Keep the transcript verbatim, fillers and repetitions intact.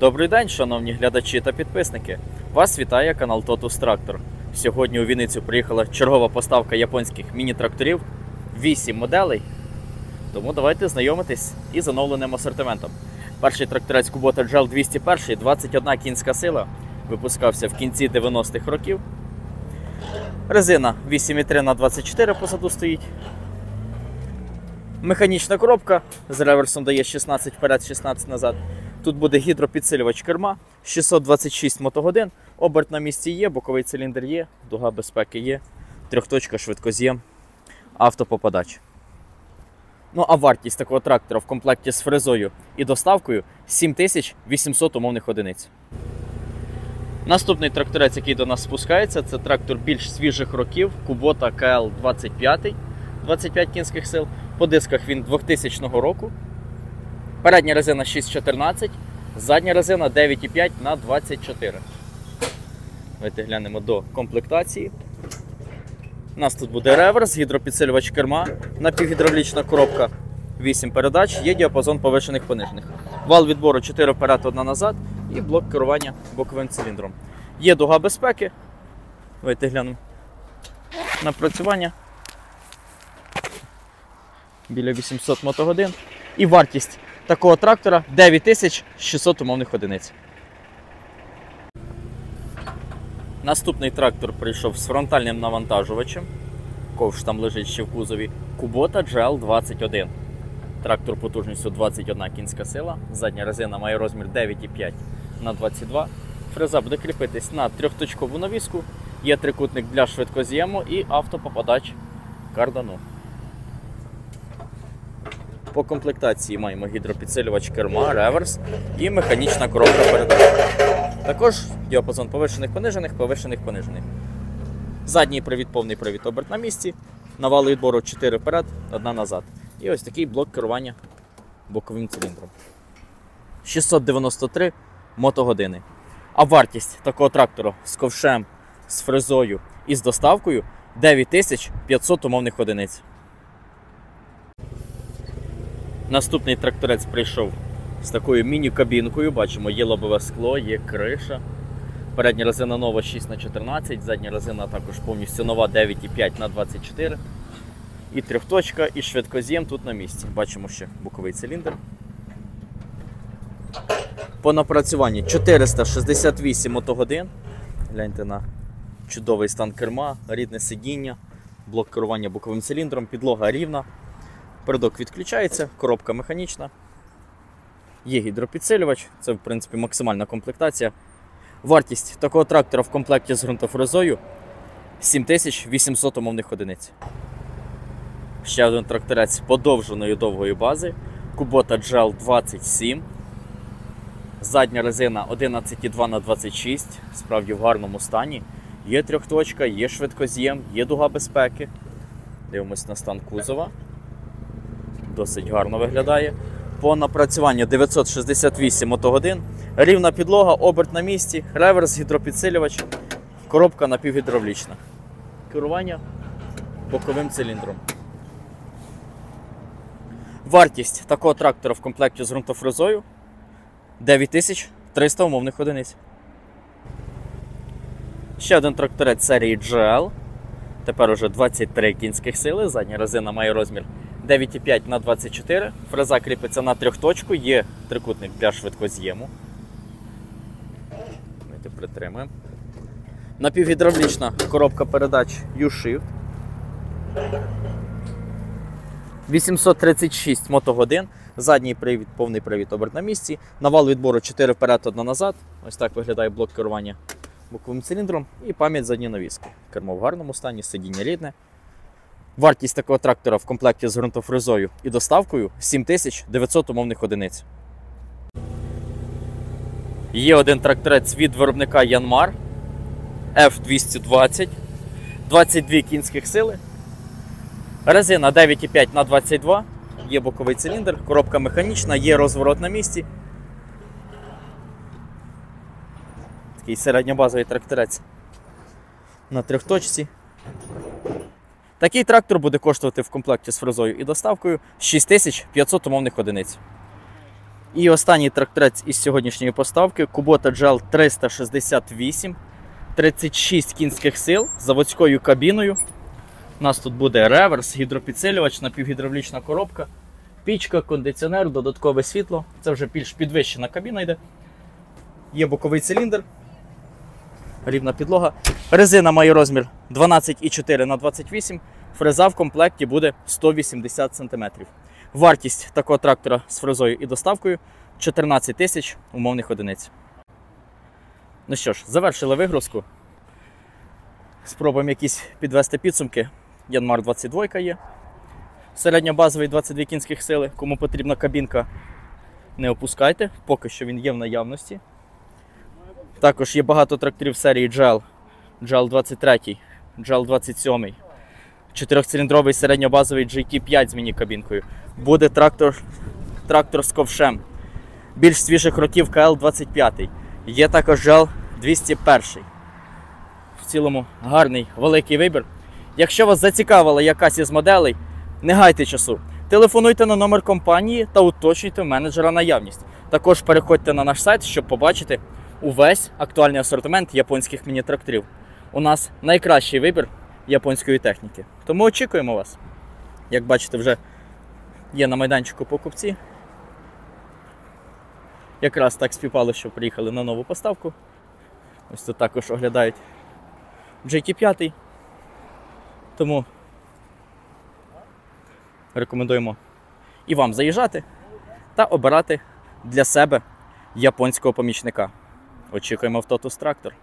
Добрий день, шановні глядачі та підписники! Вас вітає канал Totus Tractor. Сьогодні у Вінницю приїхала чергова поставка японських міні-тракторів, вісім моделей. Тому давайте знайомитись із оновленим асортиментом. Перший тракторець Kubota джі ел двісті один, двадцять одна кінська сила, випускався в кінці дев'яностих років. Резина вісім і три на двадцять чотири позаду стоїть. Механічна коробка з реверсом дає шістнадцять вперед, шістнадцять назад. Тут буде гідропідсилювач керма, шістсот двадцять шість мотогодин, оберт на місці є, боковий циліндр є, дуга безпеки є, трьохточка, швидкоз'єм, автопопадач. Ну а вартість такого трактора в комплекті з фрезою і доставкою сім тисяч вісімсот умовних одиниць. Наступний тракторець, який до нас спускається, це трактор більш свіжих років, Kubota ка ел двадцять п'ять, двадцять п'ять кінських сил. По дисках він двохтисячного року. Передня резина шість чотирнадцять, задня резина дев'ять і п'ять на двадцять чотири. Давайте глянемо до комплектації. У нас тут буде реверс, гідропідсилювач керма, напівгідравлічна коробка, вісім передач, є діапазон повишених понижених. Вал відбору чотири вперед, одна назад і блок керування боковим циліндром. Є дуга безпеки. Давайте глянемо. Напрацювання. Біля вісімсот мотогодин. І вартість такого трактора дев'ять тисяч шістсот умовних одиниць. Наступний трактор прийшов з фронтальним навантажувачем. Ковш там лежить ще в кузові. Kubota джі ел двадцять один. Трактор потужністю двадцять одна кінська сила. Задня резина має розмір дев'ять і п'ять на двадцять два. Фреза буде кріпитись на трьохточкову навіску. Є трикутник для швидкоз'єму і автопопадач кардану. По комплектації маємо гідропідсилювач керма, реверс і механічна коробка передач. Також діапазон повишених понижених, повишених понижених. Задній привід, повний привід, оберт на місці. Навал відбору чотири вперед, одна назад. І ось такий блок керування боковим циліндром. шістсот дев'яносто три мотогодини. А вартість такого трактора з ковшем, з фрезою і з доставкою дев'ять тисяч п'ятсот умовних одиниць. Наступний тракторець прийшов з такою міні-кабінкою. Бачимо, є лобове скло, є криша. Передня резина нова шість на чотирнадцять, задня резина також повністю нова дев'ять і п'ять на двадцять чотири. І трьохточка, і швидкоз'єм тут на місці. Бачимо ще боковий циліндр. По напрацюванні чотириста шістдесят вісім мотогодин. Гляньте на чудовий стан керма, рідне сидіння, блок керування боковим циліндром, підлога рівна. Передок відключається, коробка механічна. Є гідропідсилювач, це в принципі максимальна комплектація. Вартість такого трактора в комплекті з ґрунтофрезою сім тисяч вісімсот умовних одиниць. Ще один тракторець подовженої довгої бази, Kubota джі ел двадцять сім. Задня резина одинадцять і два на двадцять шість, справді в гарному стані. Є трьохточка, є швидкоз'єм, є дуга безпеки. Дивимось на стан кузова. Досить гарно виглядає. По напрацюванню дев'ятсот шістдесят вісім мотогодин, рівна підлога, оберт на місці, реверс, гідропідсилювач, коробка напівгідравлічна. Керування боковим циліндром. Вартість такого трактора в комплекті з ґрунтофрезою дев'ять тисяч триста умовних одиниць. Ще один тракторець серії джі ел. Тепер уже двадцять три кінських сили, задня резина має розмір дев'ять і п'ять на двадцять чотири. Фреза кріпиться на трьохточку, є трикутник для швидкоз'єму. Давайте притримаємо. Напівгідравлічна коробка передач ю-Shift. вісімсот тридцять шість мотогодин. Задній привід, повний привід, оберт на місці. Навал відбору чотири вперед, одна назад. Ось так виглядає блок керування боковим циліндром і пам'ять задньої навіски. Кермо в гарному стані, сидіння рідне. Вартість такого трактора в комплекті з ґрунтофрезою і доставкою сім тисяч дев'ятсот умовних одиниць. Є один тракторець від виробника Yanmar еф двісті двадцять, двадцять дві кінських сили. Резина дев'ять і п'ять на двадцять два, є боковий циліндр, коробка механічна, є розворот на місці. Такий середньобазовий тракторець на трьохточці. Такий трактор буде коштувати в комплекті з фрезою і доставкою шість тисяч п'ятсот умовних одиниць. І останній тракторець із сьогоднішньої поставки Kubota джі ел триста шістдесят вісім, тридцять шість кінських сил з заводською кабіною. У нас тут буде реверс, гідропідсилювач, напівгідравлічна коробка, пічка, кондиціонер, додаткове світло. Це вже більш підвищена кабіна йде. Є боковий циліндр, рівна підлога. Резина має розмір дванадцять і чотири на двадцять вісім, фреза в комплекті буде сто вісімдесят сантиметрів. Вартість такого трактора з фрезою і доставкою чотирнадцять тисяч умовних одиниць. Ну що ж, завершили вигрузку. Спробуємо якісь підвести підсумки. Янмар двадцять два є. Середньобазовий двадцять дві кінських сили. Кому потрібна кабінка, не опускайте. Поки що він є в наявності. Також є багато тракторів серії джі ел. джі ел двадцять три, джі ел двадцять сім. Чотирьохциліндровий середньобазовий джей ті п'ять з міні-кабінкою. Буде трактор, трактор з ковшем. Більш свіжих років ка ел двадцять п'ять. Є також джі ел двісті один. В цілому гарний, великий вибір. Якщо вас зацікавила якась із моделей, не гайте часу. Телефонуйте на номер компанії та уточнюйте менеджера наявність. Також переходьте на наш сайт, щоб побачити увесь актуальний асортимент японських міні-тракторів. У нас найкращий вибір японської техніки. Тому очікуємо вас. Як бачите, вже є на майданчику покупці. Якраз так співпало, що приїхали на нову поставку. Ось тут також оглядають джей ті п'ять. Тому рекомендуємо і вам заїжджати та обирати для себе японського помічника. Очікуємо в Totus Tractor.